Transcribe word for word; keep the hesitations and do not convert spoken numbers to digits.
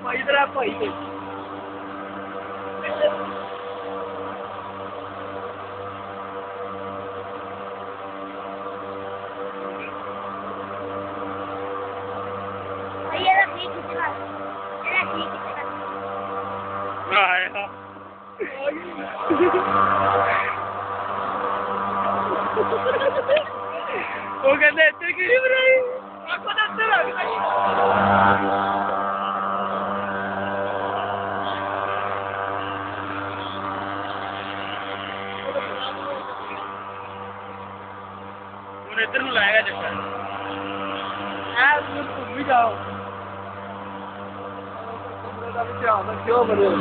इधर आप भाई पे ये ना ठीक कितना ये ना ठीक कितना आया वो कहते हैं इतने क्यों बनाई आपको तो अच्छा लग रहा है इधर में लाएगा चक्कर यार तुम भी जाओ क्यों बने